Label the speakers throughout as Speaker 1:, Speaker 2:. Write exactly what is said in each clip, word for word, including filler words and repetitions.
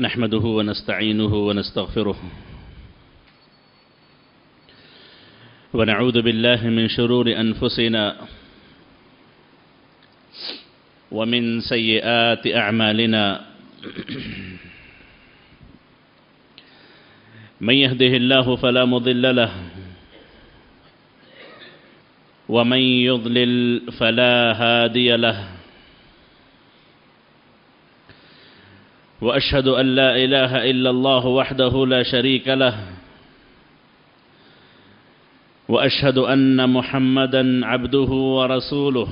Speaker 1: نحمده ونستعينه ونستغفره ونعوذ بالله من شرور أنفسنا ومن سيئات أعمالنا من يهده الله فلا مضل له ومن يضلل فلا هادي له وأشهد أن لا إله إلا الله وحده لا شريك له وأشهد أن محمدًا عبده ورسوله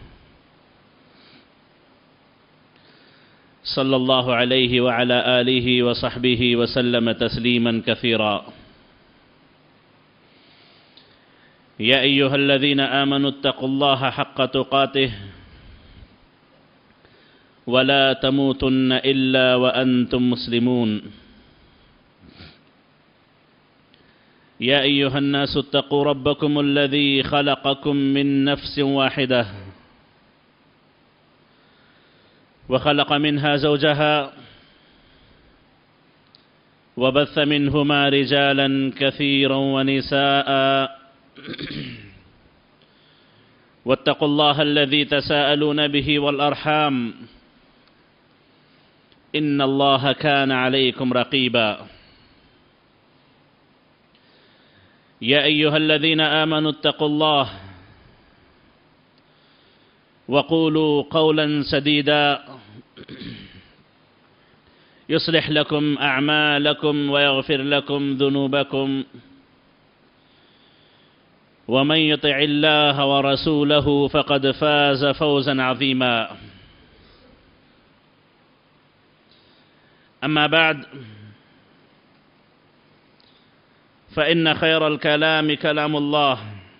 Speaker 1: صلى الله عليه وعلى آله وصحبه وسلم تسليمًا كثيرا يا أيها الذين آمنوا اتقوا الله حق تقاته ولا تموتن إلا وأنتم مسلمون يا أيها الناس اتقوا ربكم الذي خلقكم من نفس واحدة وخلق منها زوجها وبث منهما رجالا كثيرا ونساء واتقوا الله الذي تساءلون به والأرحام إن الله كان عليكم رقيبا يا أيها الذين آمنوا اتقوا الله وقولوا قولا سديدا يصلح لكم أعمالكم ويغفر لكم ذنوبكم ومن يطع الله ورسوله فقد فاز فوزا عظيما أما بعد فإن خير الكلام كلام الله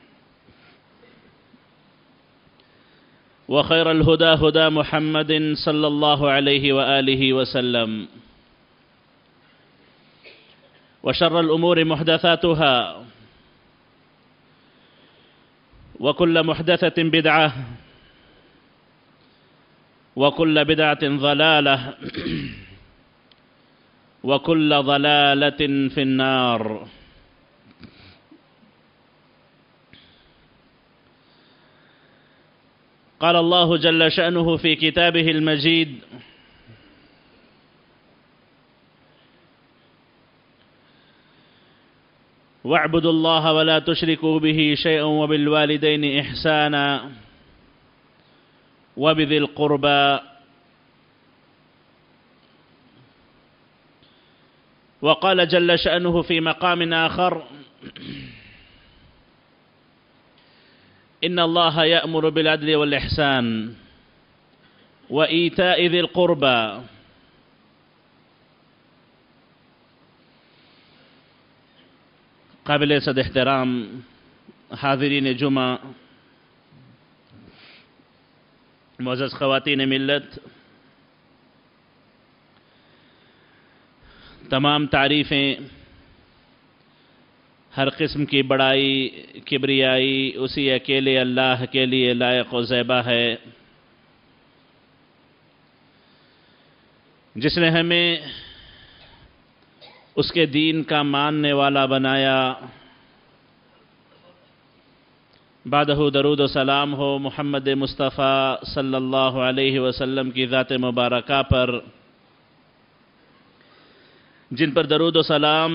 Speaker 1: وخير الهدى هدى محمد صلى الله عليه وآله وسلم وشر الأمور محدثاتها وكل محدثة بدعة وكل بدعة ضلالة وكل ضلالة في النار. قال الله جل شأنه في كتابه المجيد: واعبدوا الله ولا تشركوا به شيئا وبالوالدين إحسانا وبذي القربى وقال جل شأنه في مقام آخر: إن الله يأمر بالعدل والإحسان وإيتاء ذي القربى قابل صد احترام حاضرین جمعہ، معزز خواتین ملت، تمام تعریفیں ہر قسم کی بڑائی کبریائی اسی اکیلے اللہ کے لیے لائق و زیبا ہے، جس نے ہمیں اس کے دین کا ماننے والا بنایا۔ بعدہ درود و سلام ہو محمد مصطفیٰ صلی اللہ علیہ وسلم کی ذات مبارکہ پر، جن پر درود و سلام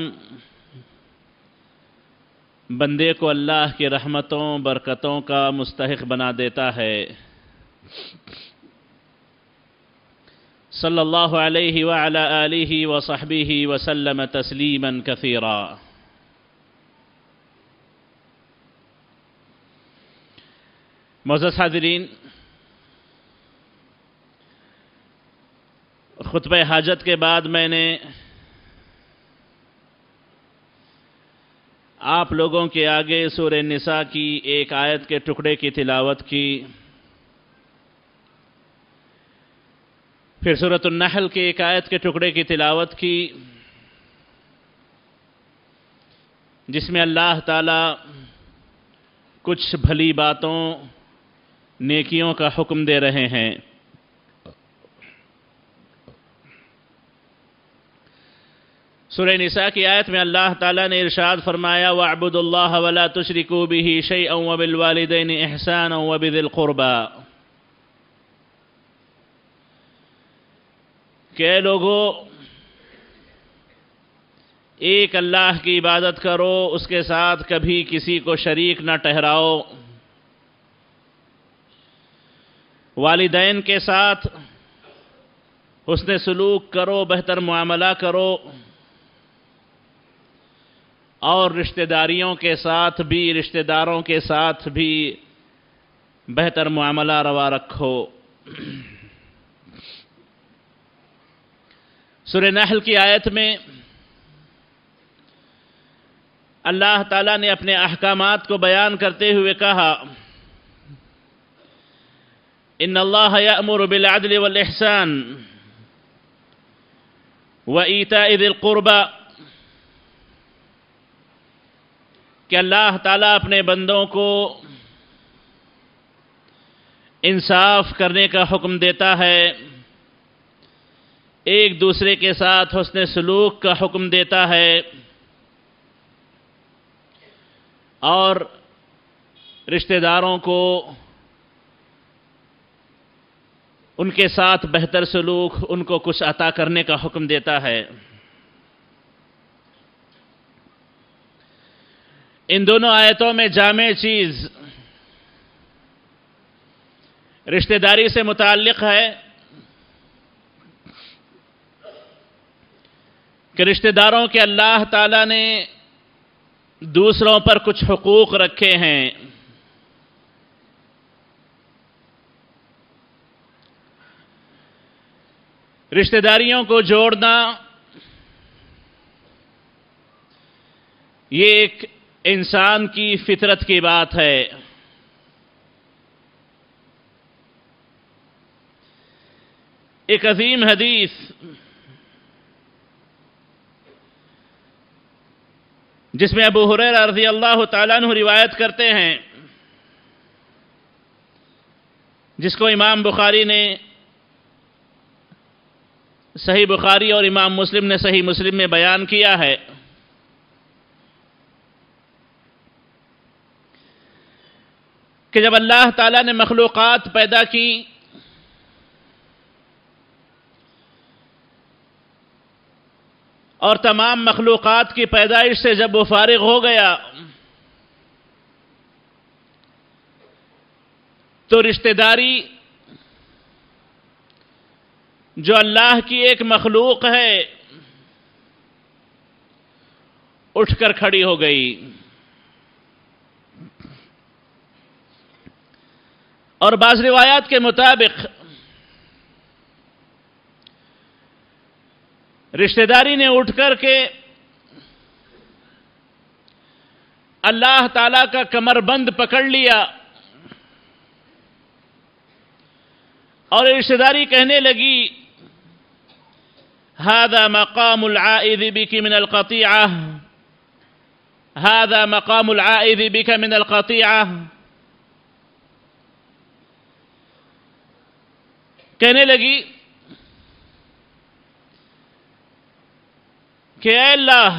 Speaker 1: بندے کو اللہ کی رحمتوں برکتوں کا مستحق بنا دیتا ہے۔ صلی اللہ علیہ وعلی آلہ وصحبہ وسلم تسلیما کثیرا۔ معزز حاضرین، خطبہ حاجت کے بعد میں نے آپ لوگوں کے آگے سورہ نساء کی ایک آیت کے ٹکڑے کی تلاوت کی، پھر سورۃ النحل کی ایک آیت کے ٹکڑے کی تلاوت کی، جس میں اللہ تعالی کچھ بھلی باتوں نیکیوں کا حکم دے رہے ہیں۔ سورہ نساء کی آیت میں اللہ تعالیٰ نے ارشاد فرمایا وَاعْبُدُوا اللَّهَ وَلَا تُشْرِكُوا بِهِ شَيْئًا وَبِالْوَالِدَيْنِ إِحْسَانًا وَبِذِي الْقُرْبَى کہ اے لوگو ایک اللہ کی عبادت کرو، اس کے ساتھ کبھی کسی کو شریک نہ ٹھہراؤ، والدین کے ساتھ حسن سلوک کرو، بہتر معاملہ کرو، اور رشتہ داریوں کے ساتھ بھی رشتہ داروں کے ساتھ بھی بہتر معاملہ روا رکھو۔ سورہ نحل کی آیت میں اللہ تعالیٰ نے اپنے احکامات کو بیان کرتے ہوئے کہا ان اللہ یأمر بالعدل والاحسان وایتاء ذی القربى کہ اللہ تعالیٰ اپنے بندوں کو انصاف کرنے کا حکم دیتا ہے، ایک دوسرے کے ساتھ حسن سلوک کا حکم دیتا ہے، اور رشتہ داروں کو ان کے ساتھ بہتر سلوک، ان کو کچھ عطا کرنے کا حکم دیتا ہے۔ ان دونوں آیتوں میں جامع چیز رشتہ داری سے متعلق ہے کہ رشتہ داروں کے اللہ تعالیٰ نے دوسروں پر کچھ حقوق رکھے ہیں۔ رشتہ داریوں کو جوڑنا یہ ایک انسان کی فطرت کی بات ہے۔ ایک عظیم حدیث جس میں ابو ہریرہ رضی اللہ تعالیٰ عنہ روایت کرتے ہیں، جس کو امام بخاری نے صحیح بخاری اور امام مسلم نے صحیح مسلم میں بیان کیا ہے، کہ جب اللہ تعالیٰ نے مخلوقات پیدا کی اور تمام مخلوقات کی پیدائش سے جب وہ فارغ ہو گیا تو رشتہ داری جو اللہ کی ایک مخلوق ہے اٹھ کر کھڑی ہو گئی، اور بعض روایات کے مطابق رشتہ داری نے اٹھ کر کے اللہ تعالیٰ کا کمر بند پکڑ لیا، اور رشتہ داری کہنے لگی هذا مقام العائذ بك من القطيعة هذا مقام العائذ بك من القطيعة کہنے لگی کہ اے اللہ،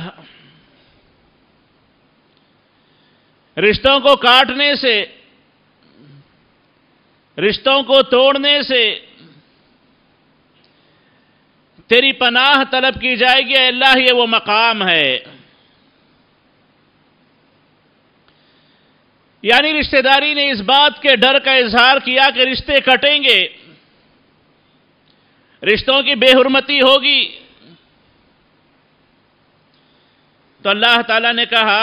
Speaker 1: رشتوں کو کاٹنے سے، رشتوں کو توڑنے سے تیری پناہ طلب کی جائے گی، اے اللہ یہ وہ مقام ہے۔ یعنی رشتہ داری نے اس بات کے ڈر کا اظہار کیا کہ رشتے کٹیں گے، رشتوں کی بے حرمتی ہوگی، تو اللہ تعالیٰ نے کہا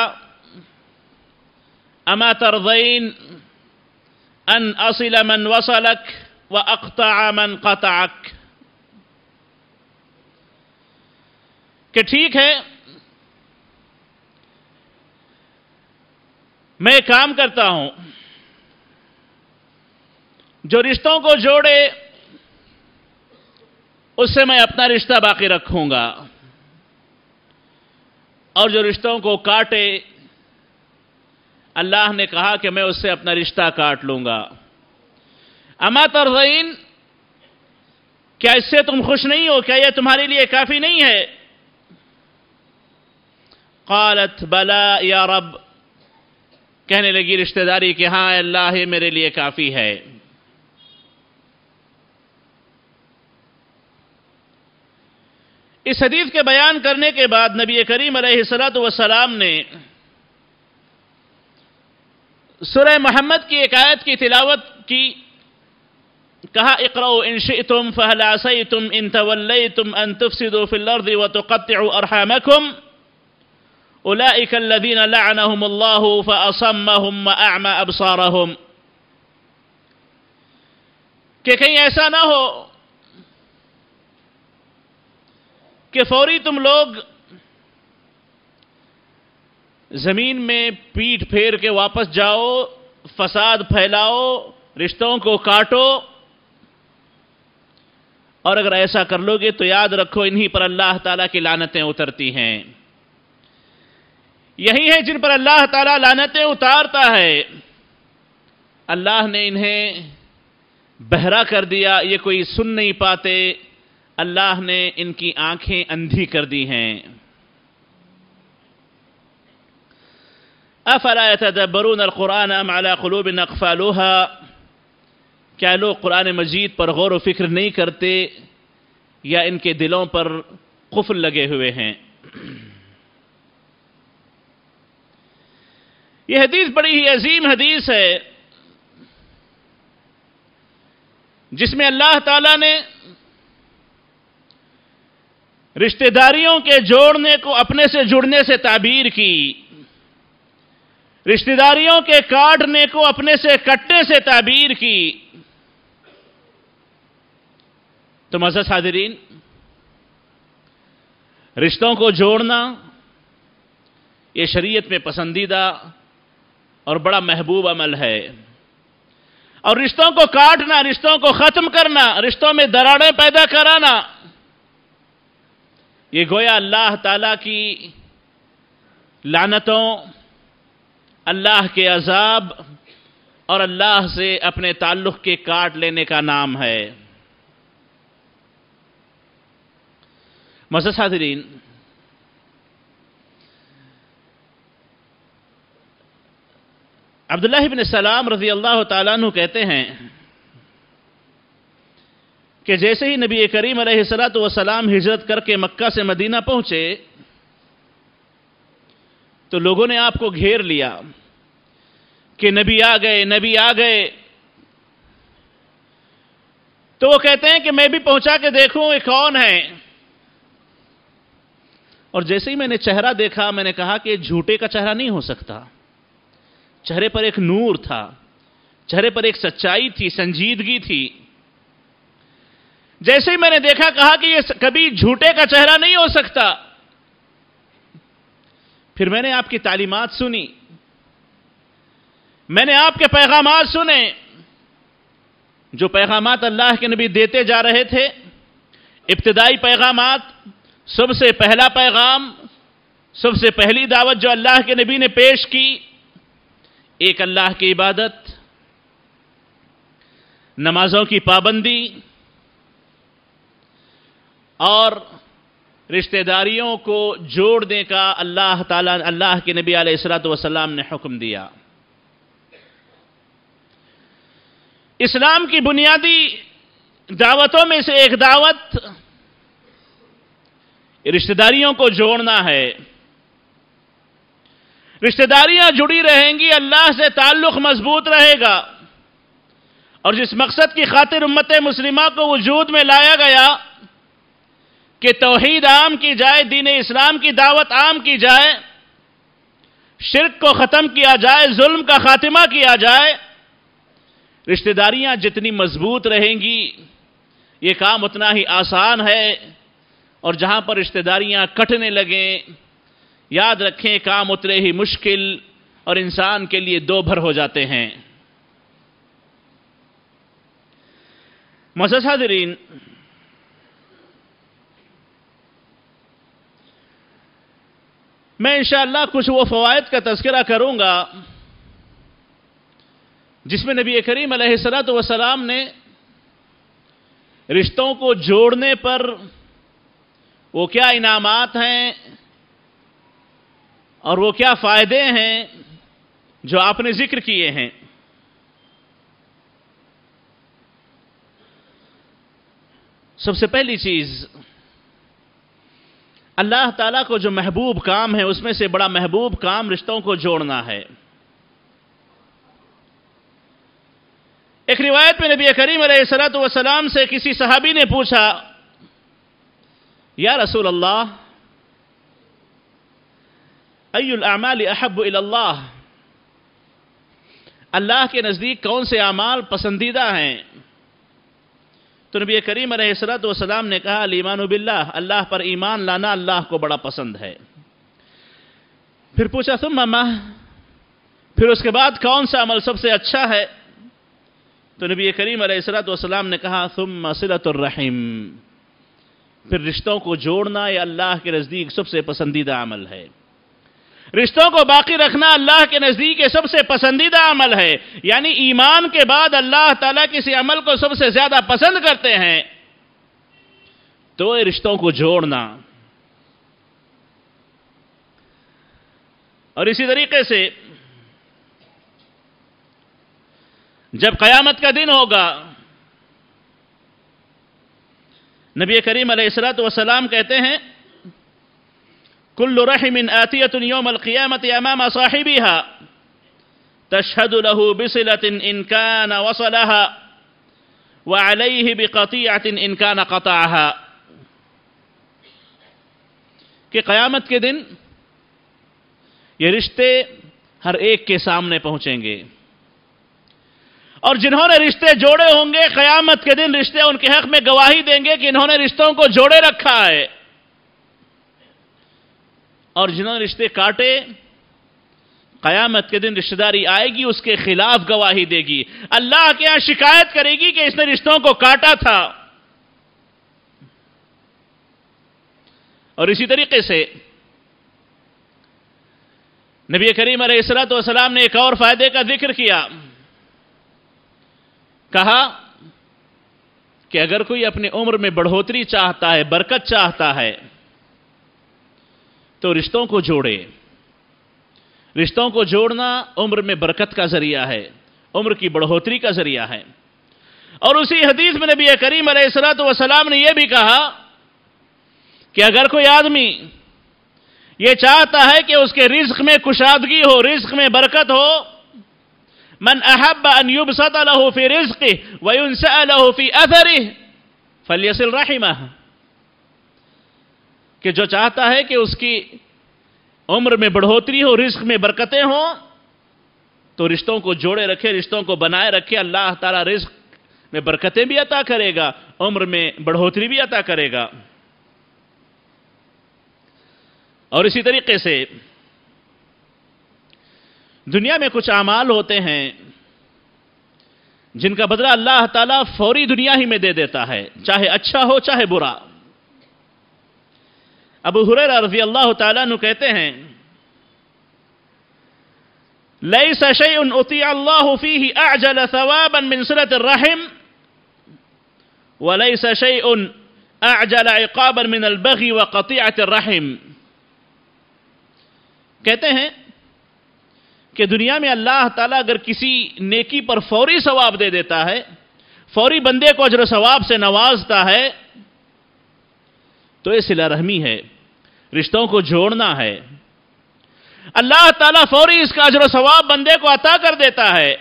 Speaker 1: اما ترضین ان اصل من وصلک واقطع من قطعک، کہ ٹھیک ہے میں کام کرتا ہوں جو رشتوں کو جوڑے اس سے میں اپنا رشتہ باقی رکھوں گا، اور جو رشتوں کو کاٹے اللہ نے کہا کہ میں اس سے اپنا رشتہ کاٹ لوں گا۔ اما ترضین، کیا اس سے تم خوش نہیں ہو؟ کیا یہ تمہارے لیے کافی نہیں ہے قالت بلا یا رب، کہنے لگی رشتہ داری کہ ہاں اللہ یہ میرے لیے کافی ہے۔ اس حدیث کے بیان کرنے کے بعد نبی کریم علیہ الصلوۃ والسلام نے سورہ محمد کی ایک آیت کی تلاوت کی، کہا اقرؤوا ان شئتم فهل عسیتم ان تولیتم ان تفسدوا فی الارض وتقطعوا ارحامکم اولئک الذین لعنهم اللہ فاصمهم واعمی ابصارهم، کہ کہیں ایسا نہ ہو کہ فوری تم لوگ زمین میں پیٹھ پھیر کے واپس جاؤ، فساد پھیلاؤ، رشتوں کو کاٹو، اور اگر ایسا کر لو گے تو یاد رکھو انہی پر اللہ تعالیٰ کی لعنتیں اترتی ہیں۔ یہی ہے جن پر اللہ تعالیٰ لعنتیں اتارتا ہے۔ اللہ نے انہیں بہرا کر دیا، یہ کوئی سن نہیں پاتے، اللہ نے ان کی آنکھیں اندھی کر دی ہیں۔ افلا يتدبرون القرآن ام على قلوب اقفالها، کیا لوگ قرآن مجید پر غور و فکر نہیں کرتے یا ان کے دلوں پر قفل لگے ہوئے ہیں؟ یہ حدیث بڑی ہی عظیم حدیث ہے، جس میں اللہ تعالیٰ نے رشتہ داریوں کے جوڑنے کو اپنے سے جڑنے سے تعبیر کی، رشتہ داریوں کے کاٹنے کو اپنے سے کٹنے سے تعبیر کی۔ تو معزز حاضرین، رشتوں کو جوڑنا یہ شریعت میں پسندیدہ اور بڑا محبوب عمل ہے، اور رشتوں کو کاٹنا، رشتوں کو ختم کرنا، رشتوں میں دراڑیں پیدا کرانا، یہ گویا اللہ تعالیٰ کی لعنتوں، اللہ کے عذاب اور اللہ سے اپنے تعلق کے کاٹ لینے کا نام ہے۔ معزز حاضرین، عبداللہ بن سلام رضی اللہ تعالیٰ عنہ کہتے ہیں کہ جیسے ہی نبی کریم علیہ الصلوۃ والسلام ہجرت کر کے مکہ سے مدینہ پہنچے تو لوگوں نے آپ کو گھیر لیا کہ نبی آ گئے، نبی آ گئے۔ تو وہ کہتے ہیں کہ میں بھی پہنچا کے دیکھوں یہ کون ہے، اور جیسے ہی میں نے چہرہ دیکھا میں نے کہا کہ جھوٹے کا چہرہ نہیں ہو سکتا، چہرے پر ایک نور تھا، چہرے پر ایک سچائی تھی، سنجیدگی تھی۔ جیسے ہی میں نے دیکھا کہا کہ یہ کبھی جھوٹے کا چہرہ نہیں ہو سکتا۔ پھر میں نے آپ کی تعلیمات سنی، میں نے آپ کے پیغامات سنے، جو پیغامات اللہ کے نبی دیتے جا رہے تھے، ابتدائی پیغامات، سب سے پہلا پیغام، سب سے پہلی دعوت جو اللہ کے نبی نے پیش کی، ایک اللہ کی عبادت، نمازوں کی پابندی اور رشتہ داریوں کو جوڑنے کا اللہ تعالیٰ اللہ کے نبی علیہ الصلوۃ والسلام نے حکم دیا۔ اسلام کی بنیادی دعوتوں میں سے ایک دعوت رشتہ داریوں کو جوڑنا ہے۔ رشتہ داریاں جڑی رہیں گی، اللہ سے تعلق مضبوط رہے گا، اور جس مقصد کی خاطر امت مسلمہ کو وجود میں لایا گیا کہ توحید عام کی جائے، دین اسلام کی دعوت عام کی جائے، شرک کو ختم کیا جائے، ظلم کا خاتمہ کیا جائے، رشتہ داریاں جتنی مضبوط رہیں گی یہ کام اتنا ہی آسان ہے، اور جہاں پر رشتہ داریاں کٹنے لگیں، یاد رکھیں کام اتنے ہی مشکل اور انسان کے لیے دو بھر ہو جاتے ہیں۔ معزز حاضرین، میں انشاءاللہ کچھ وہ فوائد کا تذکرہ کروں گا جس میں نبی کریم علیہ الصلوۃ والسلام نے رشتوں کو جوڑنے پر وہ کیا انعامات ہیں اور وہ کیا فائدے ہیں جو آپ نے ذکر کیے ہیں؟ سب سے پہلی چیز، اللہ تعالیٰ کو جو محبوب کام ہے اس میں سے بڑا محبوب کام رشتوں کو جوڑنا ہے۔ ایک روایت میں نبی کریم علیہ الصلوۃ والسلام سے کسی صحابی نے پوچھا، یا رسول اللہ، ای الاعمال احب الی اللہ، اللہ کے نزدیک کون سے اعمال پسندیدہ ہیں؟ تو نبی کریم علیہ الصلوۃ والسلام نے کہا، الایمان باللہ، اللہ پر ایمان لانا اللہ کو بڑا پسند ہے۔ پھر پوچھا ثم ما، پھر اس کے بعد کون سا عمل سب سے اچھا ہے؟ تو نبی کریم علیہ الصلوۃ والسلام نے کہا، ثم صلۃ الرحم، پھر رشتوں کو جوڑنا یہ اللہ کے نزدیک سب سے پسندیدہ عمل ہے۔ رشتوں کو باقی رکھنا اللہ کے نزدیک سب سے پسندیدہ عمل ہے، یعنی ایمان کے بعد اللہ تعالیٰ کسی عمل کو سب سے زیادہ پسند کرتے ہیں تو یہ رشتوں کو جوڑنا۔ اور اسی طریقے سے جب قیامت کا دن ہوگا، نبی کریم علیہ الصلوۃ والسلام کہتے ہیں، کل رحم آتیۃ یوم القیامت امام صاحبها تشہد له بصلۃ ان کان وصلها وعلیہ بقطیعۃ ان کان قطعها، کہ قیامت کے دن یہ رشتے ہر ایک کے سامنے پہنچیں گے، اور جنہوں نے رشتے جوڑے ہوں گے قیامت کے دن رشتے ان کے حق میں گواہی دیں گے کہ انہوں نے رشتوں کو جوڑے رکھا ہے، اور جنہوں نے رشتے کاٹے قیامت کے دن رشتہ داری آئے گی اس کے خلاف گواہی دے گی، اللہ کے ہاں شکایت کرے گی کہ اس نے رشتوں کو کاٹا تھا۔ اور اسی طریقے سے نبی کریم علیہ الصلوۃ والسلام نے ایک اور فائدے کا ذکر کیا، کہا کہ اگر کوئی اپنے عمر میں بڑھوتری چاہتا ہے، برکت چاہتا ہے، تو رشتوں کو جوڑے۔ رشتوں کو جوڑنا عمر میں برکت کا ذریعہ ہے، عمر کی بڑھوتری کا ذریعہ ہے۔ اور اسی حدیث میں نبی کریم علیہ الصلوۃ والسلام نے یہ بھی کہا کہ اگر کوئی آدمی یہ چاہتا ہے کہ اس کے رزق میں کشادگی ہو، رزق میں برکت ہو، من احب ان يبسط له في رزقه وينسأ له في اثره فليصل رحمه، کہ جو چاہتا ہے کہ اس کی عمر میں بڑھوتری ہو، رزق میں برکتیں ہوں، تو رشتوں کو جوڑے رکھے، رشتوں کو بنائے رکھے، اللہ تعالیٰ رزق میں برکتیں بھی عطا کرے گا، عمر میں بڑھوتری بھی عطا کرے گا۔ اور اسی طریقے سے دنیا میں کچھ اعمال ہوتے ہیں جن کا بدلہ اللہ تعالیٰ فوری دنیا ہی میں دے دیتا ہے، چاہے اچھا ہو چاہے برا۔ ابو ہریرہ رضی اللہ تعالیٰ عنہ کہتے ہیں، لیس شیء اطیع اللہ فیہ اعجل ثوابا من صلۃ الرحم ولیس شیء اعجل عقابا من البغی وقطیعۃ الرحم۔ کہتے ہیں کہ دنیا میں اللہ تعالیٰ اگر کسی نیکی پر فوری ثواب دے دیتا ہے، فوری بندے کو اجر و ثواب سے نوازتا ہے، تو یہ صلہ رحمی ہے، رشتوں کو جوڑنا ہے۔ اللہ تعالیٰ فوری اس کا اجر و ثواب بندے کو عطا کر دیتا ہے۔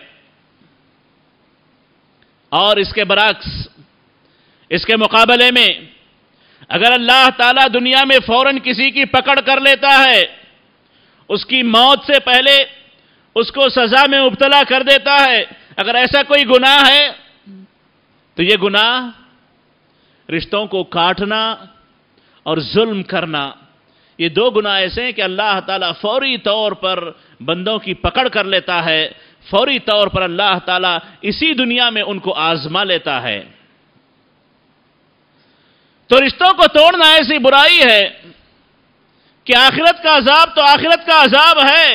Speaker 1: اور اس کے برعکس، اس کے مقابلے میں اگر اللہ تعالیٰ دنیا میں فوراً کسی کی پکڑ کر لیتا ہے، اس کی موت سے پہلے اس کو سزا میں مبتلا کر دیتا ہے، اگر ایسا کوئی گناہ ہے تو یہ گناہ رشتوں کو کاٹنا اور ظلم کرنا، یہ دو گناہ ایسے ہیں کہ اللہ تعالیٰ فوری طور پر بندوں کی پکڑ کر لیتا ہے، فوری طور پر اللہ تعالیٰ اسی دنیا میں ان کو آزما لیتا ہے۔ تو رشتوں کو توڑنا ایسی برائی ہے کہ آخرت کا عذاب تو آخرت کا عذاب ہے،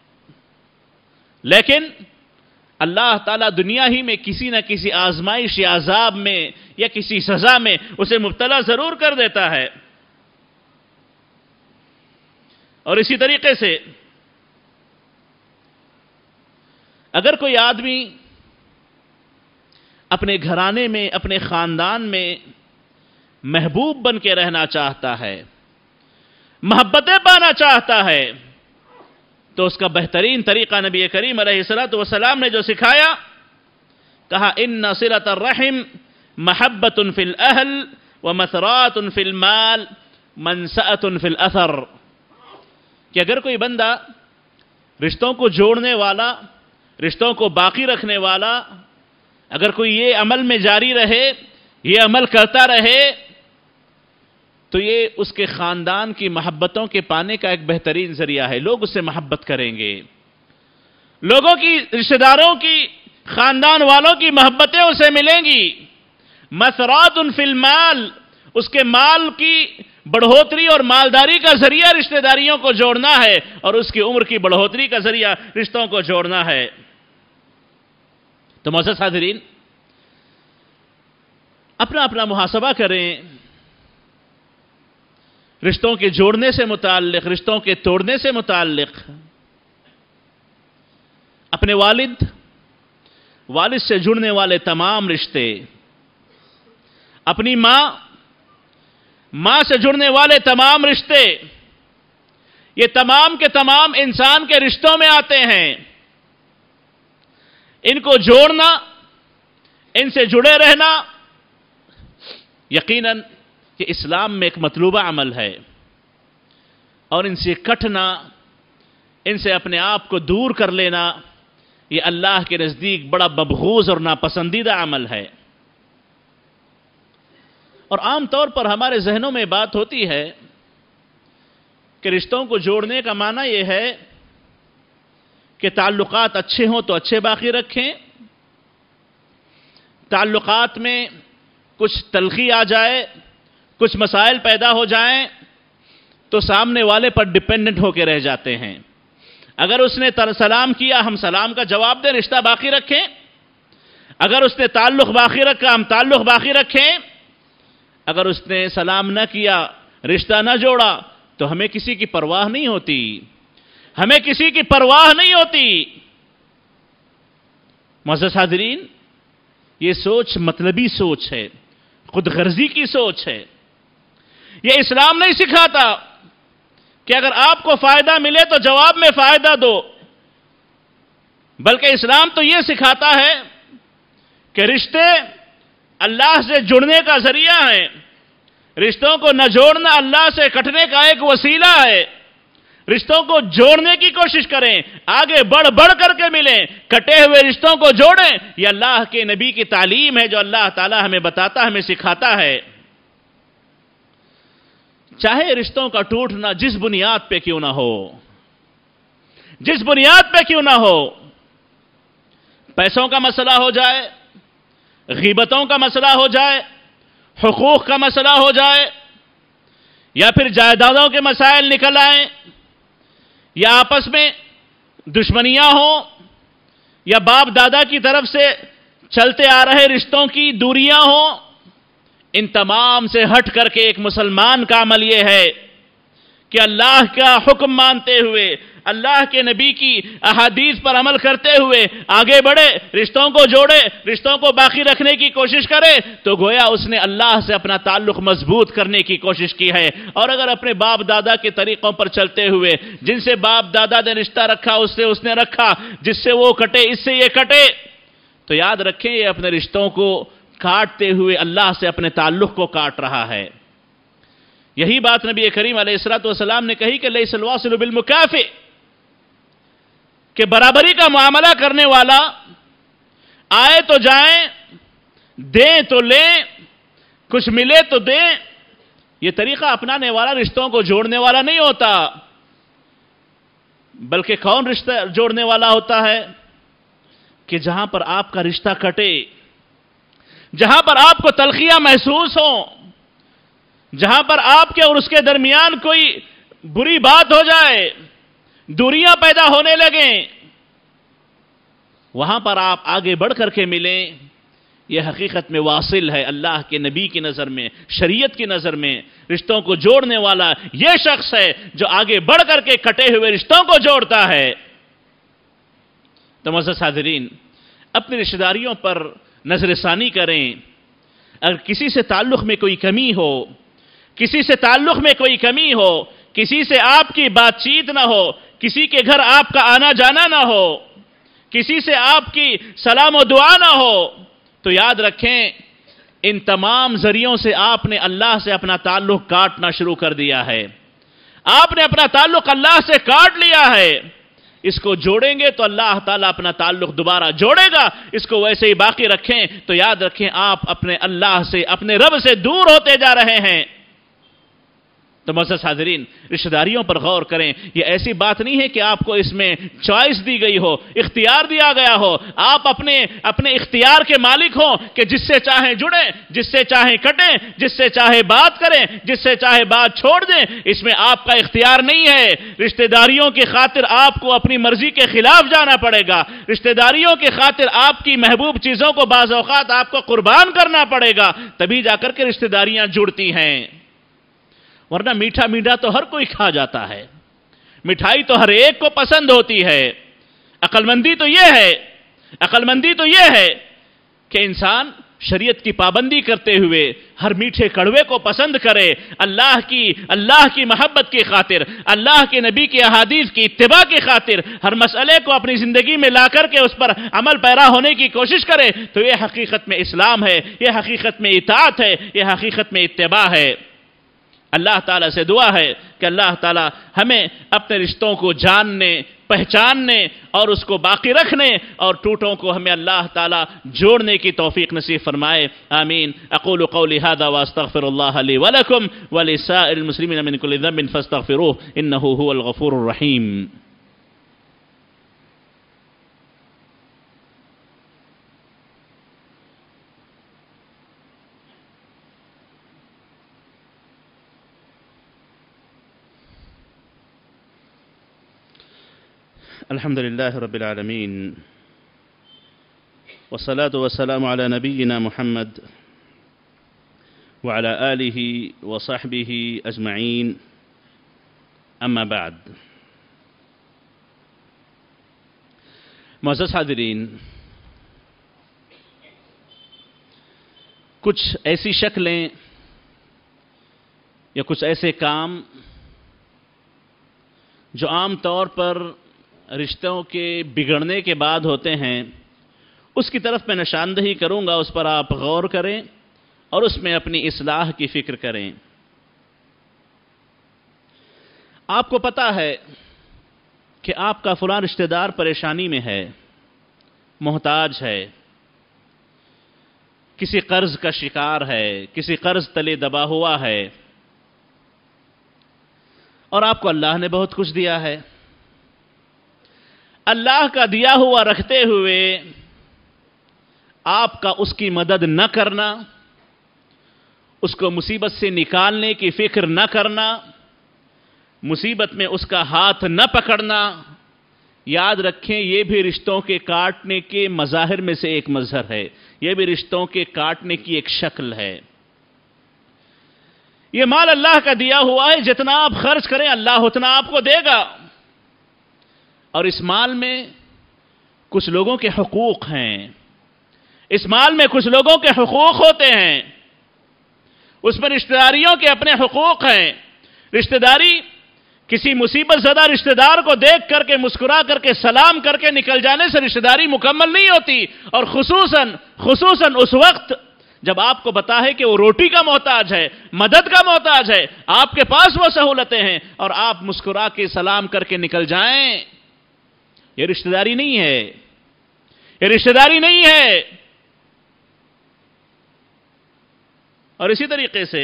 Speaker 1: لیکن اللہ تعالیٰ دنیا ہی میں کسی نہ کسی آزمائش یا عذاب میں یا کسی سزا میں اسے مبتلا ضرور کر دیتا ہے۔ اور اسی طریقے سے اگر کوئی آدمی اپنے گھرانے میں، اپنے خاندان میں محبوب بن کے رہنا چاہتا ہے، محبتیں پانا چاہتا ہے، تو اس کا بہترین طریقہ نبی کریم علیہ الصلوۃ والسلام نے جو سکھایا، کہا ان صلۃ الرحم محبت فی الاہل ومثرات فی المال منسأۃ فی الاثر، کہ اگر کوئی بندہ رشتوں کو جوڑنے والا، رشتوں کو باقی رکھنے والا، اگر کوئی یہ عمل میں جاری رہے، یہ عمل کرتا رہے، تو یہ اس کے خاندان کی محبتوں کے پانے کا ایک بہترین ذریعہ ہے۔ لوگ اس سے محبت کریں گے، لوگوں کی، رشتہ داروں کی، خاندان والوں کی محبتیں اسے ملیں گی۔ مسرات فی المال، اس کے مال کی بڑھوتری اور مالداری کا ذریعہ رشتہ داریوں کو جوڑنا ہے، اور اس کی عمر کی بڑھوتری کا ذریعہ رشتوں کو جوڑنا ہے۔ تو معزز حاضرین، اپنا اپنا محاسبہ کریں، رشتوں کے جوڑنے سے متعلق، رشتوں کے توڑنے سے متعلق۔ اپنے والد، والد سے جڑنے والے تمام رشتے، اپنی ماں، ماں سے جڑنے والے تمام رشتے، یہ تمام کے تمام انسان کے رشتوں میں آتے ہیں۔ ان کو جوڑنا، ان سے جڑے رہنا، یقیناً کہ اسلام میں ایک مطلوبہ عمل ہے، اور ان سے کٹنا، ان سے اپنے آپ کو دور کر لینا، یہ اللہ کے نزدیک بڑا مبغوض اور ناپسندیدہ عمل ہے۔ اور عام طور پر ہمارے ذہنوں میں بات ہوتی ہے کہ رشتوں کو جوڑنے کا معنی یہ ہے کہ تعلقات اچھے ہوں تو اچھے باقی رکھیں، تعلقات میں کچھ تلخی آ جائے، کچھ مسائل پیدا ہو جائیں تو سامنے والے پر ڈیپینڈنٹ ہو کے رہ جاتے ہیں۔ اگر اس نے سلام کیا، ہم سلام کا جواب دیں، رشتہ باقی رکھیں۔ اگر اس نے تعلق باقی رکھا، ہم تعلق باقی رکھیں۔ اگر اس نے سلام نہ کیا، رشتہ نہ جوڑا، تو ہمیں کسی کی پرواہ نہیں ہوتی، ہمیں کسی کی پرواہ نہیں ہوتی۔ معزز حاضرین، یہ سوچ مطلبی سوچ ہے، خود غرضی کی سوچ ہے۔ یہ اسلام نہیں سکھاتا کہ اگر آپ کو فائدہ ملے تو جواب میں فائدہ دو، بلکہ اسلام تو یہ سکھاتا ہے کہ رشتے اللہ سے جڑنے کا ذریعہ ہیں، رشتوں کو نہ جوڑنا اللہ سے کٹنے کا ایک وسیلہ ہے۔ رشتوں کو جوڑنے کی کوشش کریں، آگے بڑھ بڑھ کر کے ملیں، کٹے ہوئے رشتوں کو جوڑیں۔ یہ اللہ کے نبی کی تعلیم ہے جو اللہ تعالی ہمیں بتاتا، ہمیں سکھاتا ہے۔ چاہے رشتوں کا ٹوٹنا جس بنیاد پہ کیوں نہ ہو، جس بنیاد پہ کیوں نہ ہو، پیسوں کا مسئلہ ہو جائے، غیبتوں کا مسئلہ ہو جائے، حقوق کا مسئلہ ہو جائے، یا پھر جائیدادوں کے مسائل نکل آئیں، یا آپس میں دشمنیاں ہوں، یا باپ دادا کی طرف سے چلتے آ رہے رشتوں کی دوریاں ہوں، ان تمام سے ہٹ کر کے ایک مسلمان کا عمل یہ ہے کہ اللہ کا حکم مانتے ہوئے، اللہ کے نبی کی احادیث پر عمل کرتے ہوئے آگے بڑھے، رشتوں کو جوڑے، رشتوں کو باقی رکھنے کی کوشش کرے، تو گویا اس نے اللہ سے اپنا تعلق مضبوط کرنے کی کوشش کی ہے۔ اور اگر اپنے باپ دادا کے طریقوں پر چلتے ہوئے، جن سے باپ دادا نے رشتہ رکھا اس سے اس نے رکھا، جس سے وہ کٹے اس سے یہ کٹے، تو یاد رکھیں یہ اپنے رشتوں کو کاٹتے ہوئے اللہ سے اپنے تعلق کو کاٹ رہا ہے۔ یہی بات نبی کریم علیہ الصلوۃ والسلام نے کہی کہ لیس الواصل بالمکافئ، کہ برابری کا معاملہ کرنے والا آئے تو جائیں، دیں تو لیں، کچھ ملے تو دیں، یہ طریقہ اپنانے والا رشتوں کو جوڑنے والا نہیں ہوتا۔ بلکہ کون رشتہ جوڑنے والا ہوتا ہے؟ کہ جہاں پر آپ کا رشتہ کٹے، جہاں پر آپ کو تلخیاں محسوس ہوں، جہاں پر آپ کے اور اس کے درمیان کوئی بری بات ہو جائے، دوریاں پیدا ہونے لگیں، وہاں پر آپ آگے بڑھ کر کے ملیں، یہ حقیقت میں واصل ہے اللہ کے نبی کی نظر میں، شریعت کی نظر میں رشتوں کو جوڑنے والا یہ شخص ہے جو آگے بڑھ کر کے کٹے ہوئے رشتوں کو جوڑتا ہے۔ تو معزز حاضرین، اپنی رشتہ داریوں پر نظر ثانی کریں۔ اگر کسی سے تعلق میں کوئی کمی ہو، کسی سے تعلق میں کوئی کمی ہو، کسی سے آپ کی بات چیت نہ ہو، کسی کے گھر آپ کا آنا جانا نہ ہو، کسی سے آپ کی سلام و دعا نہ ہو، تو یاد رکھیں ان تمام ذریعوں سے آپ نے اللہ سے اپنا تعلق کاٹنا شروع کر دیا ہے۔ آپ نے اپنا تعلق اللہ سے کاٹ لیا ہے۔ اس کو جوڑیں گے تو اللہ تعالیٰ اپنا تعلق دوبارہ جوڑے گا، اس کو ویسے ہی باقی رکھیں تو یاد رکھیں آپ اپنے اللہ سے، اپنے رب سے دور ہوتے جا رہے ہیں۔ تو معزز حاضرین، رشتہ داریوں پر غور کریں۔ یہ ایسی بات نہیں ہے کہ آپ کو اس میں چوائس دی گئی ہو، اختیار دیا گیا ہو۔ آپ اپنے اپنے اختیار کے مالک ہوں کہ جس سے چاہیں جڑیں، جس سے چاہیں کٹیں، جس سے چاہے بات کریں، جس سے چاہے بات چھوڑ دیں۔ اس میں آپ کا اختیار نہیں ہے۔ رشتہ داریوں کی خاطر آپ کو اپنی مرضی کے خلاف جانا پڑے گا۔ رشتہ داریوں کی خاطر آپ کی محبوب چیزوں کو بعض اوقات آپ کو قربان کرنا پڑے گا، تبھی جا کر کے رشتہ داریاں جڑتی ہیں۔ ورنہ میٹھا میٹھا تو ہر کوئی کھا جاتا ہے، مٹھائی تو ہر ایک کو پسند ہوتی ہے۔ عقل مندی تو یہ ہے عقل مندی تو یہ ہے کہ انسان شریعت کی پابندی کرتے ہوئے ہر میٹھے کڑوے کو پسند کرے، اللہ کی اللہ کی محبت کی خاطر، اللہ کے نبی کی احادیث کی اتباع کی خاطر ہر مسئلے کو اپنی زندگی میں لا کر کے اس پر عمل پیرا ہونے کی کوشش کرے، تو یہ حقیقت میں اسلام ہے، یہ حقیقت میں اطاعت ہے، یہ حقیقت میں اتباع ہے۔ اللہ تعالیٰ سے دعا ہے کہ اللہ تعالیٰ ہمیں اپنے رشتوں کو جاننے، پہچاننے اور اس کو باقی رکھنے اور ٹوٹوں کو ہمیں اللہ تعالیٰ جوڑنے کی توفیق نصیب فرمائے۔ آمین۔ اقول قولی ھذا واستغفر اللہ لی ولکم ولسائر المسلمین من کل ذنب فاستغفروہ انہ ھو الغفور الرحیم۔ الحمد لله رب العالمين والصلاة والسلام على نبينا محمد وعلى آله وصحبه أجمعين أما بعد۔ معزز حاضرین، کچھ ایسی شکلیں یا کچھ ایسے کام جو عام طور پر رشتوں کے بگڑنے کے بعد ہوتے ہیں، اس کی طرف میں نشاندہی کروں گا، اس پر آپ غور کریں اور اس میں اپنی اصلاح کی فکر کریں۔ آپ کو پتہ ہے کہ آپ کا فلاں رشتہ دار پریشانی میں ہے، محتاج ہے، کسی قرض کا شکار ہے، کسی قرض تلے دبا ہوا ہے، اور آپ کو اللہ نے بہت کچھ دیا ہے۔ اللہ کا دیا ہوا رکھتے ہوئے آپ کا اس کی مدد نہ کرنا، اس کو مصیبت سے نکالنے کی فکر نہ کرنا، مصیبت میں اس کا ہاتھ نہ پکڑنا، یاد رکھیں یہ بھی رشتوں کے کاٹنے کے مظاہر میں سے ایک مظہر ہے، یہ بھی رشتوں کے کاٹنے کی ایک شکل ہے۔ یہ مال اللہ کا دیا ہوا ہے، جتنا آپ خرچ کریں اللہ اتنا آپ کو دے گا، اور اس مال میں کچھ لوگوں کے حقوق ہیں، اس مال میں کچھ لوگوں کے حقوق ہوتے ہیں، اس میں رشتہ داریوں کے اپنے حقوق ہیں۔ رشتہ داری کسی مصیبت زدہ رشتہ دار کو دیکھ کر کے مسکرا کر کے سلام کر کے نکل جانے سے رشتہ داری مکمل نہیں ہوتی، اور خصوصاً خصوصاً اس وقت جب آپ کو بتا ہے کہ وہ روٹی کا محتاج ہے، مدد کا محتاج ہے، آپ کے پاس وہ سہولتیں ہیں اور آپ مسکرا کے سلام کر کے نکل جائیں، یہ رشتہ داری نہیں ہے، یہ رشتہ داری نہیں ہے۔ اور اسی طریقے سے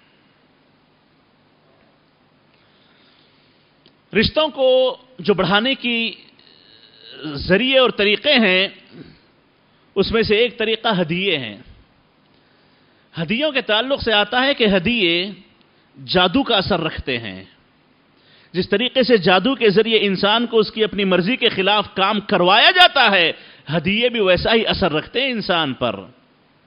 Speaker 1: رشتوں کو جو بڑھانے کی ذریعے اور طریقے ہیں، اس میں سے ایک طریقہ ہدیے ہیں۔ ہدیوں کے تعلق سے آتا ہے کہ ہدیے جادو کا اثر رکھتے ہیں۔ جس طریقے سے جادو کے ذریعے انسان کو اس کی اپنی مرضی کے خلاف کام کروایا جاتا ہے، ہدیے بھی ویسا ہی اثر رکھتے ہیں انسان پر۔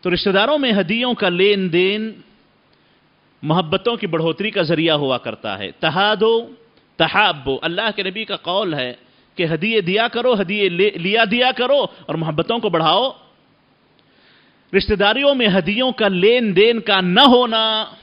Speaker 1: تو رشتہ داروں میں ہدیوں کا لین دین محبتوں کی بڑھوتری کا ذریعہ ہوا کرتا ہے. تہادو تحابو، اللہ کے نبی کا قول ہے کہ ہدیے دیا کرو، ہدیے لیا دیا کرو اور محبتوں کو بڑھاؤ. رشتہ داریوں میں ہدیوں کا لین دین کا نہ ہونا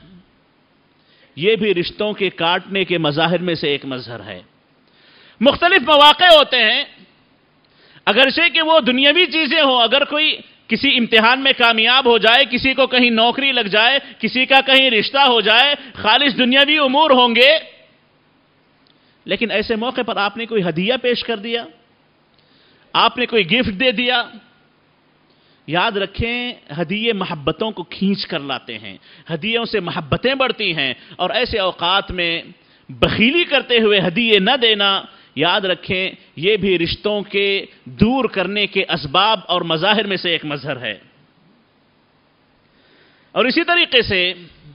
Speaker 1: یہ بھی رشتوں کے کاٹنے کے مظاہر میں سے ایک مظہر ہے. مختلف مواقع ہوتے ہیں، اگرچہ کہ وہ دنیاوی چیزیں ہوں، اگر کوئی کسی امتحان میں کامیاب ہو جائے، کسی کو کہیں نوکری لگ جائے، کسی کا کہیں رشتہ ہو جائے، خالص دنیاوی امور ہوں گے، لیکن ایسے موقع پر آپ نے کوئی ہدیہ پیش کر دیا، آپ نے کوئی گفٹ دے دیا. یاد رکھیں ہدیے محبتوں کو کھینچ کر لاتے ہیں، ہدیوں سے محبتیں بڑھتی ہیں، اور ایسے اوقات میں بخیلی کرتے ہوئے ہدیے نہ دینا، یاد رکھیں یہ بھی رشتوں کے دور کرنے کے اسباب اور مظاہر میں سے ایک مظہر ہے. اور اسی طریقے سے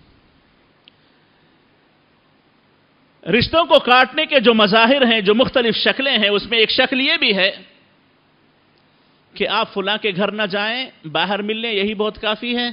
Speaker 1: رشتوں کو کاٹنے کے جو مظاہر ہیں، جو مختلف شکلیں ہیں، اس میں ایک شکل یہ بھی ہے کہ آپ فلاں کے گھر نہ جائیں، باہر ملنے، یہی بہت کافی ہے.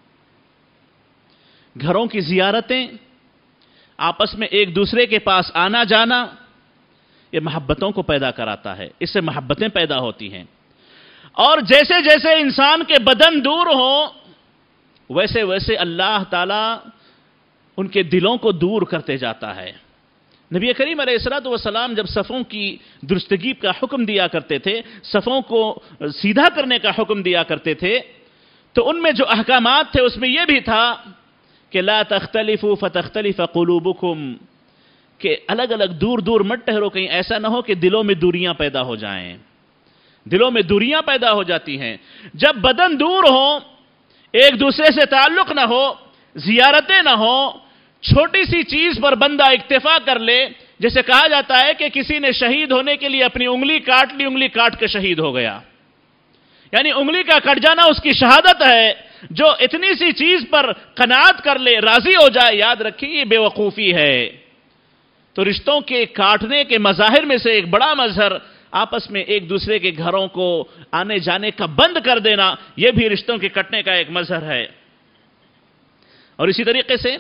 Speaker 1: گھروں کی زیارتیں، آپس میں ایک دوسرے کے پاس آنا جانا، یہ محبتوں کو پیدا کراتا ہے، اس سے محبتیں پیدا ہوتی ہیں. اور جیسے جیسے انسان کے بدن دور ہوں ویسے ویسے اللہ تعالیٰ ان کے دلوں کو دور کرتے جاتا ہے. نبی کریم علیہ الصلوۃ والسلام جب صفوں کی درستگی کا حکم دیا کرتے تھے، صفوں کو سیدھا کرنے کا حکم دیا کرتے تھے، تو ان میں جو احکامات تھے اس میں یہ بھی تھا کہ لا تختلفوا فتختلف قلوبکم، کہ الگ الگ دور دور مت ٹھہرو، کہیں ایسا نہ ہو کہ دلوں میں دوریاں پیدا ہو جائیں. دلوں میں دوریاں پیدا ہو جاتی ہیں جب بدن دور ہوں، ایک دوسرے سے تعلق نہ ہو، زیارتیں نہ ہو، چھوٹی سی چیز پر بندہ اکتفا کر لے. جیسے کہا جاتا ہے کہ کسی نے شہید ہونے کے لیے اپنی انگلی کاٹ لی، انگلی کاٹ کے شہید ہو گیا، یعنی انگلی کا کٹ جانا اس کی شہادت ہے. جو اتنی سی چیز پر قناعت کر لے، راضی ہو جائے، یاد رکھیے یہ بے وقوفی ہے. تو رشتوں کے کاٹنے کے مظاہر میں سے ایک بڑا مظہر آپس میں ایک دوسرے کے گھروں کو آنے جانے کا بند کر دینا، یہ بھی رشتوں کے کٹنے کا ایک مظہر ہے. اور اسی طریقے سے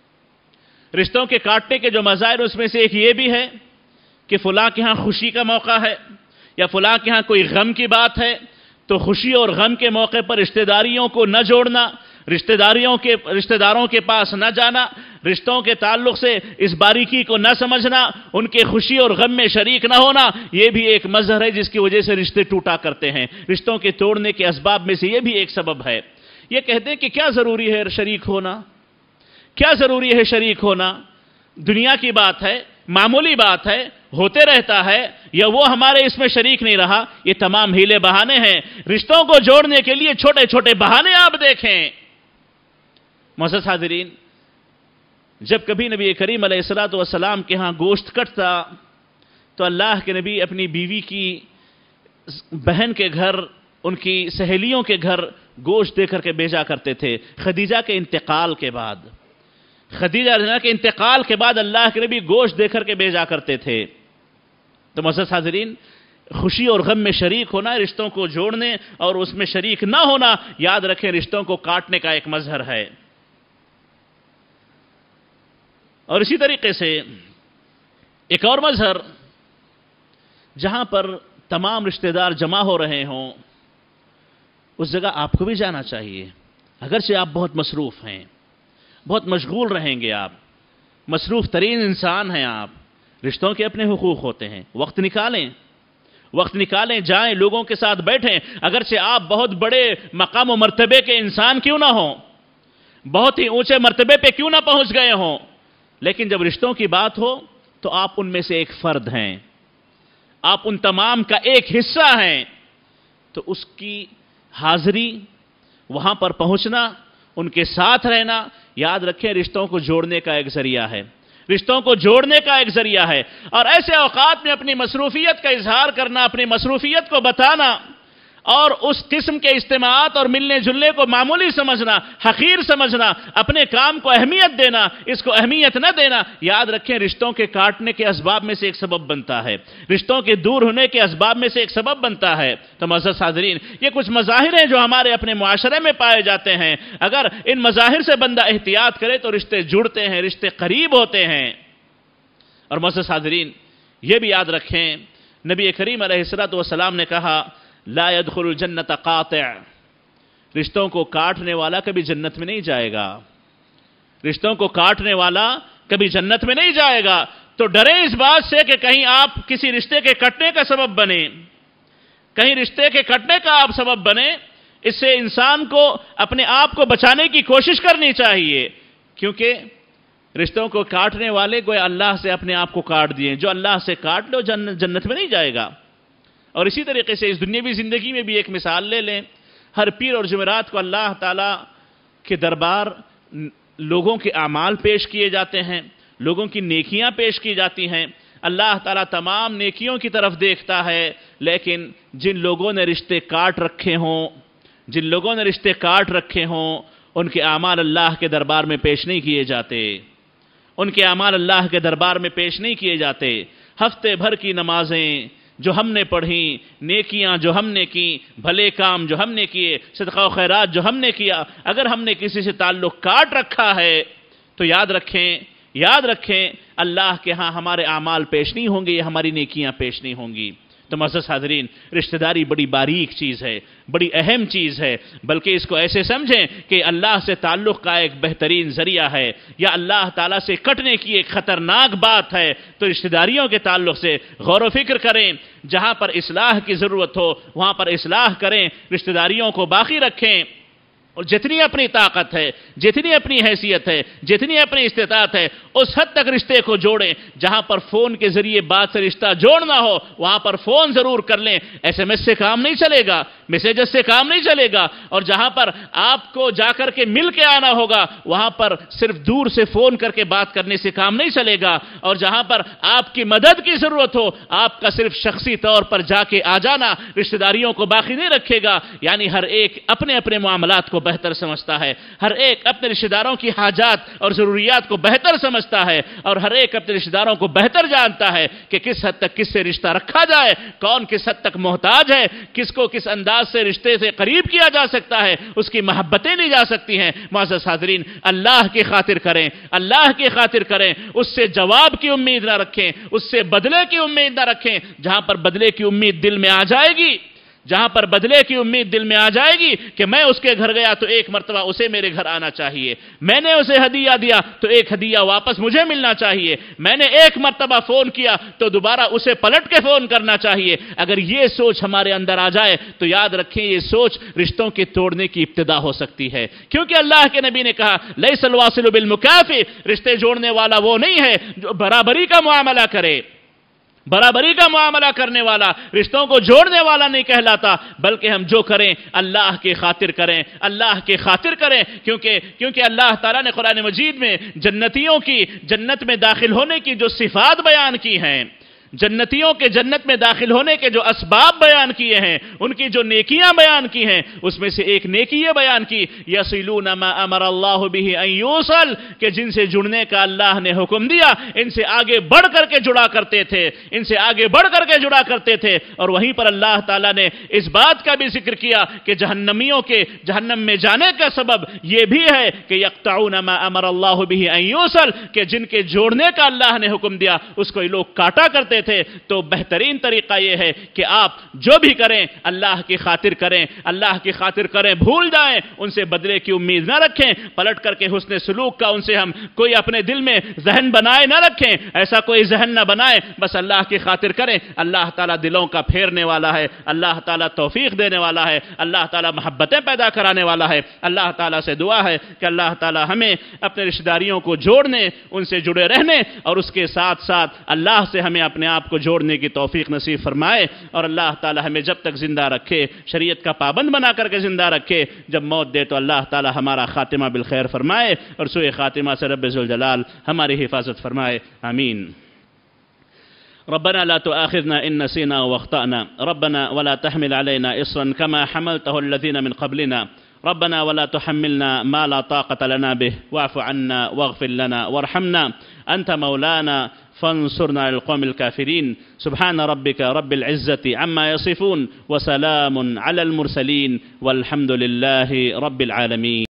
Speaker 1: رشتوں کے کاٹنے کے جو مظاہر اس میں سے ایک یہ بھی ہے کہ فلاں کے ہاں خوشی کا موقع ہے یا فلاں کے ہاں کوئی غم کی بات ہے، تو خوشی اور غم کے موقع پر رشتہ داریوں کو نہ جوڑنا، رشتہ داریوں کے رشتہ داروں کے پاس نہ جانا، رشتوں کے تعلق سے اس باریکی کو نہ سمجھنا، ان کے خوشی اور غم میں شریک نہ ہونا، یہ بھی ایک مظہر ہے جس کی وجہ سے رشتے ٹوٹا کرتے ہیں. رشتوں کے توڑنے کے اسباب میں سے یہ بھی ایک سبب ہے. یہ کہتے ہیں کہ کیا ضروری ہے شریک ہونا، کیا ضروری ہے شریک ہونا، دنیا کی بات ہے، معمولی بات ہے، ہوتے رہتا ہے، یا وہ ہمارے اس میں شریک نہیں رہا. یہ تمام ہیلے بہانے ہیں. رشتوں کو جوڑنے کے لیے چھوٹے چھوٹے بہانے آپ دیکھیں. معزز حاضرین، جب کبھی نبی کریم علیہ الصلوۃ والسلام کے ہاں گوشت کٹتا تو اللہ کے نبی اپنی بیوی کی بہن کے گھر، ان کی سہیلیوں کے گھر گوشت دے کر کے بھیجا کرتے تھے. خدیجہ کے انتقال کے بعد خدیجہ کے انتقال کے بعد اللہ کے نبی گوشت دے کر کے بھیجا کرتے تھے. تو معزز حاضرین، خوشی اور غم میں شریک ہونا رشتوں کو جوڑنے اور اس میں شریک نہ ہونا، یاد رکھیں رشتوں کو کاٹنے کا ایک مظہر ہے. اور اسی طریقے سے ایک اور مظہر، جہاں پر تمام رشتہ دار جمع ہو رہے ہوں اس جگہ آپ کو بھی جانا چاہیے. اگرچہ آپ بہت مصروف ہیں، بہت مشغول رہیں گے، آپ مصروف ترین انسان ہیں، آپ رشتوں کے اپنے حقوق ہوتے ہیں. وقت نکالیں وقت نکالیں جائیں، لوگوں کے ساتھ بیٹھیں. اگرچہ آپ بہت بڑے مقام و مرتبے کے انسان کیوں نہ ہوں، بہت ہی اونچے مرتبے پہ کیوں نہ پہنچ گئے ہوں، لیکن جب رشتوں کی بات ہو تو آپ ان میں سے ایک فرد ہیں، آپ ان تمام کا ایک حصہ ہیں. تو اس کی حاضری، وہاں پر پہنچنا، ان کے ساتھ رہنا، یاد رکھیں رشتوں کو جوڑنے کا ایک ذریعہ ہے، رشتوں کو جوڑنے کا ایک ذریعہ ہے. اور ایسے اوقات میں اپنی مصروفیت کا اظہار کرنا، اپنی مصروفیت کو بتانا، اور اس قسم کے اجتماعات اور ملنے جلنے کو معمولی سمجھنا، حقیر سمجھنا، اپنے کام کو اہمیت دینا، اس کو اہمیت نہ دینا، یاد رکھیں رشتوں کے کاٹنے کے اسباب میں سے ایک سبب بنتا ہے، رشتوں کے دور ہونے کے اسباب میں سے ایک سبب بنتا ہے۔ تو معزز حاضرین، یہ کچھ مظاہر ہیں جو ہمارے اپنے معاشرے میں پائے جاتے ہیں، اگر ان مظاہر سے بندہ احتیاط کرے تو رشتے جڑتے ہیں، رشتے قریب ہوتے ہیں۔ اور معزز حاضرین، یہ بھی یاد رکھیں، نبی کریم علیہ الصلوۃ والسلام نے کہا لا يدخل الجنت قاطع، رشتوں کو کاٹنے والا کبھی جنت میں نہیں جائے گا، رشتوں کو کاٹنے والا کبھی جنت میں نہیں جائے گا۔ تو ڈریں اس بات سے کہ کہیں آپ کسی رشتے کے کٹنے کا سبب بنے، کہیں رشتے کے کٹنے کا آپ سبب بنے۔ اس سے انسان کو اپنے آپ کو بچانے کی کوشش کرنی چاہیے، کیونکہ رشتوں کو کاٹنے والے گویا اللہ سے اپنے آپ کو کاٹ دیے، جو اللہ سے کاٹ لو جنت میں نہیں جائے گا۔ اور اسی طریقے سے اس دنیاوی زندگی میں بھی ایک مثال لے لیں، ہر پیر اور جمعرات کو اللہ تعالیٰ کے دربار لوگوں کے اعمال پیش کیے جاتے ہیں، لوگوں کی نیکیاں پیش کی جاتی ہیں، اللہ تعالیٰ تمام نیکیوں کی طرف دیکھتا ہے، لیکن جن لوگوں نے رشتے کاٹ رکھے ہوں جن لوگوں نے رشتے کاٹ رکھے ہوں ان کے اعمال اللہ کے دربار میں پیش نہیں کیے جاتے، ان کے اعمال اللہ کے دربار میں پیش نہیں کیے جاتے۔ ہفتے بھر کی نمازیں جو ہم نے پڑھیں، نیکیاں جو ہم نے کی، بھلے کام جو ہم نے کیے، صدقہ و خیرات جو ہم نے کیا، اگر ہم نے کسی سے تعلق کاٹ رکھا ہے تو یاد رکھیں یاد رکھیں اللہ کے ہاں ہمارے اعمال پیش نہیں ہوں گے، یہ ہماری نیکیاں پیش نہیں ہوں گی۔ تو معزز حاضرین، رشتہ داری بڑی باریک چیز ہے، بڑی اہم چیز ہے، بلکہ اس کو ایسے سمجھیں کہ اللہ سے تعلق کا ایک بہترین ذریعہ ہے، یا اللہ تعالیٰ سے کٹنے کی ایک خطرناک بات ہے۔ تو رشتہ داریوں کے تعلق سے غور و فکر کریں، جہاں پر اصلاح کی ضرورت ہو وہاں پر اصلاح کریں، رشتہ داریوں کو باقی رکھیں، اور جتنی اپنی طاقت ہے، جتنی اپنی حیثیت ہے، جتنی اپنی استطاعت ہے، اس حد تک رشتے کو جوڑیں۔ جہاں پر فون کے ذریعے بات سے رشتہ جوڑنا ہو وہاں پر فون ضرور کر لیں، ایس ایم ایس سے کام نہیں چلے گا، میسیجز سے کام نہیں چلے گا، اور جہاں پر آپ کو جا کر کے مل کے آنا ہوگا وہاں پر صرف دور سے فون کر کے بات کرنے سے کام نہیں چلے گا، اور جہاں پر آپ کی مدد کی ضرورت ہو آپ کا صرف شخصی طور پر جا کے آ جانا رشتہ داریوں کو باقی نہیں رکھے گا۔ یعنی ہر ایک اپنے اپنے معاملات کو بہتر سمجھتا ہے، ہر ایک اپنے رشتہ داروں کی حاجات اور ضروریات کو بہتر سمجھتا ہے، اور ہر ایک اپنے رشتہ داروں کو بہتر جانتا ہے کہ کس حد تک کس سے رشتہ رکھا جائے، کون کس حد تک محتاج ہے، کس کو کس انداز سے رشتے سے قریب کیا جا سکتا ہے، اس کی محبتیں لی جا سکتی ہیں۔ معزز حاضرین، اللہ کی خاطر کریں، اللہ کی خاطر کریں، اس سے جواب کی امید نہ رکھیں، اس سے بدلے کی امید نہ رکھیں۔ جہاں پر بدلے کی امید دل میں آ جائے گی جہاں پر بدلے کی امید دل میں آ جائے گی کہ میں اس کے گھر گیا تو ایک مرتبہ اسے میرے گھر آنا چاہیے، میں نے اسے ہدیہ دیا تو ایک ہدیہ واپس مجھے ملنا چاہیے، میں نے ایک مرتبہ فون کیا تو دوبارہ اسے پلٹ کے فون کرنا چاہیے، اگر یہ سوچ ہمارے اندر آ جائے تو یاد رکھیں یہ سوچ رشتوں کے توڑنے کی ابتدا ہو سکتی ہے، کیونکہ اللہ کے نبی نے کہا لیس الواصل بالمکافئ، رشتے جوڑنے والا وہ نہیں ہے جو برابری کا معاملہ کرے، برابری کا معاملہ کرنے والا رشتوں کو جوڑنے والا نہیں کہلاتا، بلکہ ہم جو کریں اللہ کی خاطر کریں، اللہ کی خاطر کریں، کیونکہ کیونکہ اللہ تعالیٰ نے قرآن مجید میں جنتیوں کی جنت میں داخل ہونے کی جو صفات بیان کی ہیں، جنتیوں کے جنت میں داخل ہونے کے جو اسباب بیان کیے ہیں، ان کی جو نیکیاں بیان کی ہیں، اس میں سے ایک نیکی یہ بیان کی یصلون ما امر اللہ بہ ان یوصل، کہ جن سے جڑنے کا اللہ نے حکم دیا ان سے آگے بڑھ کر کے جڑا کرتے تھے ان سے آگے بڑھ کر کے جڑا کرتے تھے اور وہیں پر اللہ تعالیٰ نے اس بات کا بھی ذکر کیا کہ جہنمیوں کے جہنم میں جانے کا سبب یہ بھی ہے کہ یقطعون ما امر اللہ بہ ان یوصل، کہ جن کے جوڑنے کا اللہ نے حکم دیا اس کو یہ لوگ کاٹا کرتے تھے۔ تو بہترین طریقہ یہ ہے کہ آپ جو بھی کریں اللہ کی خاطر کریں، اللہ کی خاطر کریں، بھول جائیں، ان سے بدلے کی امید نہ رکھیں، پلٹ کر کے حسن سلوک کا ان سے ہم کوئی اپنے دل میں ذہن بنائے نہ رکھیں، ایسا کوئی ذہن نہ بنائیں، بس اللہ کی خاطر کریں۔ اللہ تعالیٰ دلوں کا پھیرنے والا ہے، اللہ تعالیٰ توفیق دینے والا ہے، اللہ تعالیٰ محبتیں پیدا کرانے والا ہے۔ اللہ تعالیٰ سے دعا ہے کہ اللہ تعالیٰ ہمیں اپنے رشتہ داریوں کو جوڑنے، ان سے جڑے رہنے اور اس کے ساتھ ساتھ اللہ سے ہمیں اپنے آپ کو جوڑنے کی توفیق نصیب فرمائے، اور اللہ تعالی ہمیں جب تک زندہ رکھے، شریعت کا پابند بنا کر کے زندہ رکھے، جب موت دے تو اللہ تعالی ہمارا خاتمہ بالخیر فرمائے اور سوء خاتمہ سے رب ذوالجلال ہماری حفاظت فرمائے، آمین۔ ربنا لا تؤاخذنا إن نسينا واخطأنا ربنا ولا تحمل علينا إصرا كما حملته الذين من قبلنا ربنا ولا تحملنا ما لا طاقة لنا به واعف عنا واغفر لنا وارحمنا أنت مولانا فانصرنا على القوم الكافرين سبحان ربك رب العزة عما يصفون وسلام على المرسلين والحمد لله رب العالمين.